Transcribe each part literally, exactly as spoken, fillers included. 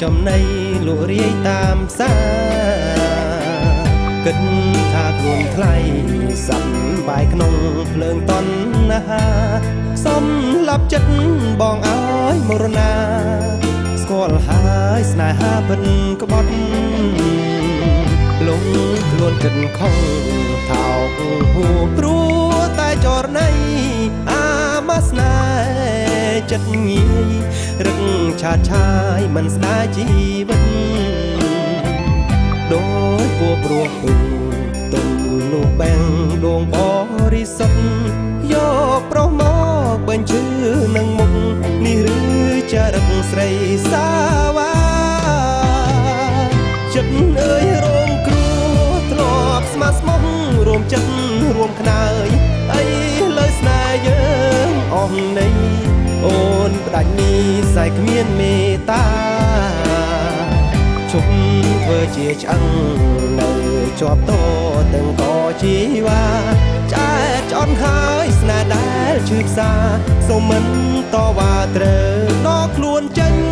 ចំណៃលក់រាយតាមផ្សារគិតថាខ្លួនថ្លៃសាប់បាយក្នុងភ្លើងតណ្ហាសំឡាប់ចិត្តបងអើយមរណាស្គាល់ហើយស្នេហាពិតក្បត់លងខ្លួនគិតខំថោកហួព្រោះតែចរណៃអាមាស្នេហ៍ចិត្តងាយរឹកឆាតឆាយមិនស្ដាយជីវិតដោយពូព្រោះពឹងទុំនោះបែងដួងបរិសុទ្ធយកប្រុសមកបញ្ជឿនឹងមុខនេះឬចរិតស្រីសាវ៉ាចិត្តអើយរងគ្រោះធ្លាប់ស្មាស្មុំរួមចិត្តរួមខ្នើយអីលើស្នេហ៍យើងអស់នៃអូនផ្ដាច់នេះសៃគ្មានមេត្តាជុំធ្វើជាឆ្អឹងនៅជាប់តទាំងកជីវ៉ាចែកចន់ហើយស្នេហ៍ដែលឈឺផ្សាសូមមិនតវ៉ាត្រូវដកខ្លួនចេញ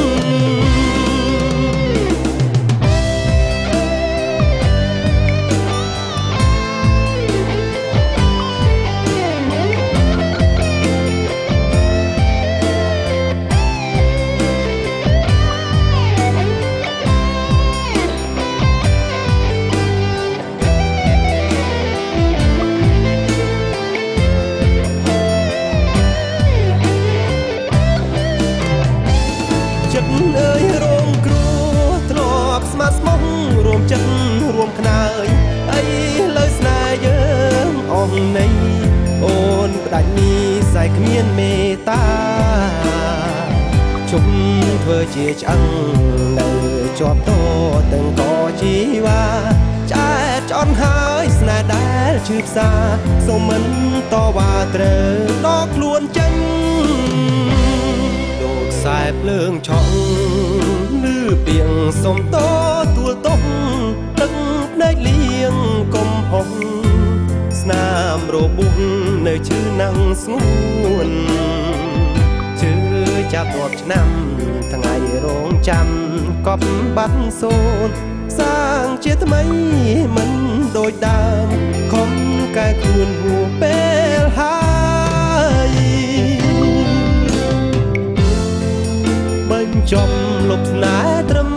អើយរងគ្រោះធ្លាប់ស្មាស្មុំរួមចិត្តរួមខ្នើយអីលើស្នេហ៍យើងអស់នៃអូនផ្ដាច់នេះសៃគ្មានមេត្តាជុំធ្វើជាឆ្អឹងនៅជាប់តទាំងកជីវ៉ាចែកចន់ហើយស្នេហ៍ដែលឈឺផ្សាសូមមិនតវ៉ាត្រូវដកខ្លួនចេញខ្សែភ្លើងឆក់លឺពីងសុំតទួលតុកទឹកភ្នែកលៀងកំហុងស្នាមរបួសនៅឈឺណាំងស្ងួនជឿចាប់រាប់ឆ្នាំថ្ងៃរងចាំកប់បាត់សូនសាងជាថ្មីមិនដូចដើមខំកែខ្លួនហួពេលហើយបញ្ចប់លុបស្នេហ៍ត្រឹម